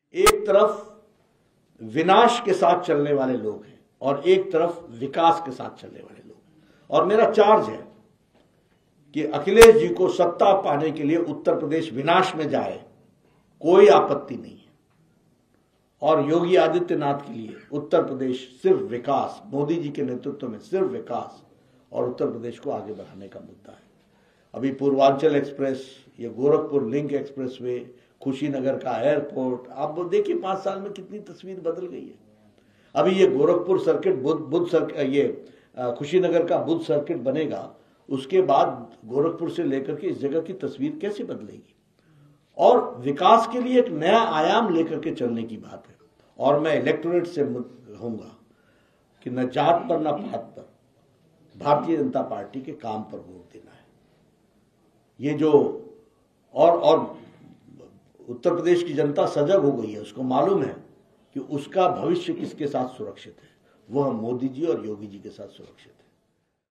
एक तरफ विनाश के साथ चलने वाले लोग हैं और एक तरफ विकास के साथ चलने वाले लोग हैं। और मेरा चार्ज है कि अखिलेश जी को सत्ता पाने के लिए उत्तर प्रदेश विनाश में जाए, कोई आपत्ति नहीं है। और योगी आदित्यनाथ के लिए उत्तर प्रदेश सिर्फ विकास, मोदी जी के नेतृत्व में सिर्फ विकास और उत्तर प्रदेश को आगे बढ़ाने का मुद्दा है। अभी पूर्वांचल एक्सप्रेस, ये गोरखपुर लिंक एक्सप्रेसवे, कुशीनगर का एयरपोर्ट, आप देखिए 5 साल में कितनी तस्वीर बदल गई है। अभी ये गोरखपुर सर्किट, बुद्ध सर्किट, ये कुशीनगर का बुद्ध सर्किट बनेगा, उसके बाद गोरखपुर से लेकर के इस जगह की तस्वीर कैसे बदलेगी। और विकास के लिए एक नया आयाम लेकर के चलने की बात है। और मैं इलेक्टोरेट से कहूंगा कि न जात पर न पात पर भारतीय जनता पार्टी के काम पर वोट देना है। ये जो और उत्तर प्रदेश की जनता सजग हो गई है, उसको मालूम है कि उसका भविष्य किसके साथ सुरक्षित है, वह मोदी जी और योगी जी के साथ सुरक्षित है।